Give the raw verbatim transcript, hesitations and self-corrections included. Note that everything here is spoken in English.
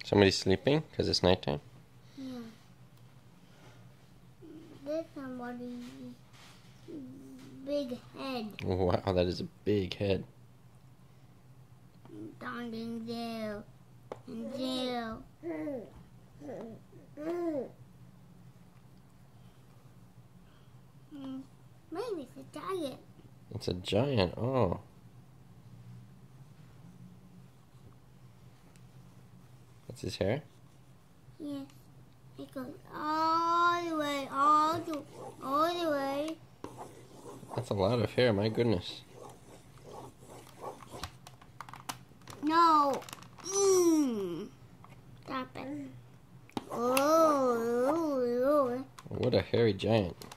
Somebody's sleeping because it's nighttime? Yeah. There's somebody's big head. Wow, that is a big head. Down in jail. In jail. Mm, maybe it's a giant. It's a giant. Oh. That's his hair? Yes. It goes all the way, all the, all the way. That's a lot of hair, my goodness. No. Mm. Stop it. Oh, oh, oh. What a hairy giant.